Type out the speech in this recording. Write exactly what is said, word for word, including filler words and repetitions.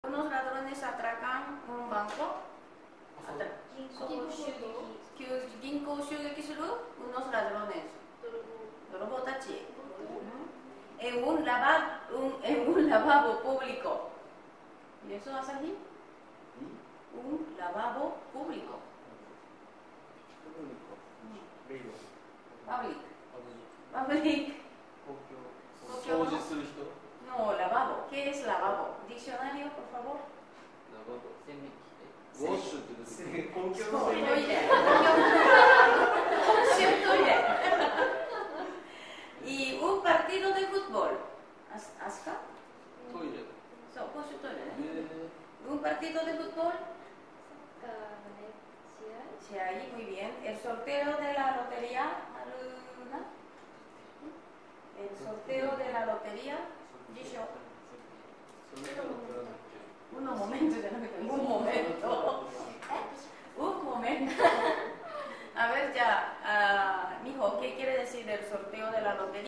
Unos ladrones atracan un banco. Atra- 銀行襲撃 ginko shugeki suru unos ladrones. 泥棒 Dorobotachi. En un, lava, un, en un lavabo público. ¿Y eso, Asahi? Un lavabo público. Public. Public. 掃除する人 No, lavabo. ¿Qué es lavabo? Diccionario, por favor. ウォッシュって出てくる公共の Toile. Consigo toile. Y un partido de fútbol. ¿As- ¿Aska? トイレ So, consigo toile. え Un partido de fútbol. サッカーのね試合 Sí, ahí, muy bien. El sorteo de la lotería. ¿Alguna? El sorteo de la lotería. Jisho. それが分からなくて Un momento, ya no me tengo un momento. Un momento. A ver, ya, ah, mijo, ¿qué quiere decir el sorteo de la lotería?